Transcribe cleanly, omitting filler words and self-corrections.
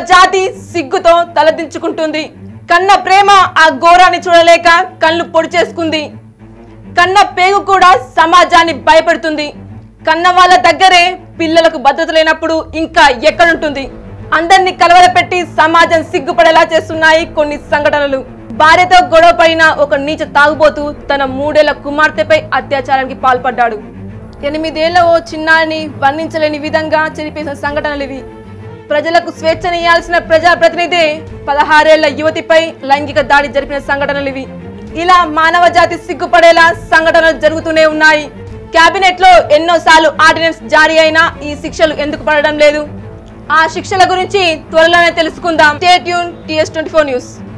జాతి సిగ్గుతో తలదించుకుంటుంది. కన్న ప్రేమ ఆ ఘోరాన్ని చూడలేక కళ్ళు పొడి చేసుకుంది. కన్న పేగు కూడా సమాజాన్ని భయపెడుతుంది. కన్న వాళ్ళ దగ్గరే పిల్లలకు భద్రత లేనప్పుడు ఇంకా ఎక్కడుంటుంది? అందరినీ కలవరపెట్టి సమాజం సిగ్గుపడేలా చేస్తున్నాయి కొన్ని సంఘటనలు. భార్యతో గొడవ పడిన ఒక నీచ తాగుబోతూ తన 3 ఏళ్ల కుమార్తెపై అత్యాచారానికి పాల్పడ్డాడు. 8 ఏళ్ల ఓ చిన్నారిని వర్ణించలేని విధంగా చెరిపేసిన సంఘటనలు ఇవి. ప్రజలకు స్వేచ్ఛనియాల్సిన ప్రజాప్రతినిధి 16 ఏళ్ల యువతిపై లైంగిక దాడి జరిపిన సంఘటనలు ఇవి. ఇలా మానవ జాతి సిగ్గుపడేలా సంఘటనలు జరుగుతూనే ఉన్నాయి. కేబినెట్ లో ఎన్నోసార్లు ఆర్డినెన్స్ జారీ అయినా ఈ శిక్షలు ఎందుకు పడడం లేదు? ఆ శిక్షల గురించి త్వరలోనే తెలుసుకుందాం. Stay tune TS24 news.